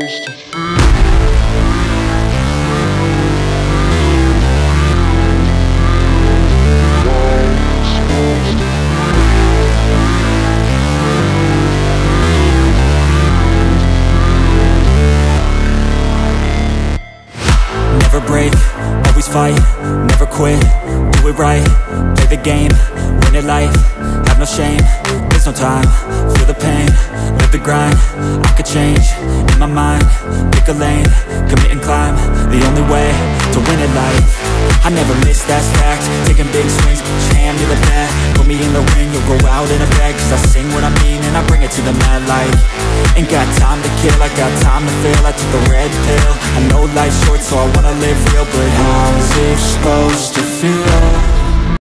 supposed to feel. Never break, always fight, never quit, do it right, play the game, win it life, have no shame, there's no time, feel the pain, live the grind, I could change, in my mind, pick a lane, commit and climb, the only way to win it life. I never miss, that's fact, taking big swings, put your hand to the bat, put me in the ring, you'll go out in a bag, cause I sing what I mean and I bring it to the mad light. Ain't got time to kill, I got time to feel, I took the red pill, I know life's short so I wanna live real, but how's it supposed to feel?